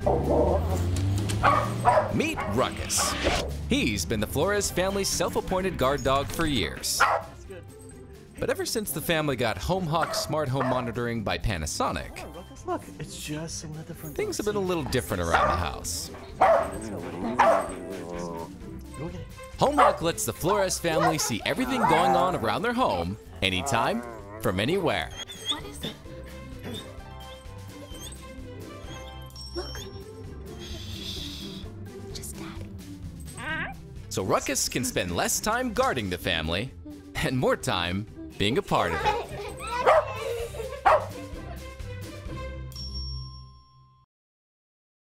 Meet Ruckus. He's been the Flores family's self-appointed guard dog for years. But ever since the family got HomeHawk smart home monitoring by Panasonic, Look, it's just some of the front things have been a little different around the house. HomeHawk lets the Flores family see everything going on around their home, anytime, from anywhere. What is it? Look. Just Daddy. So Ruckus can spend less time guarding the family and more time being a part of it.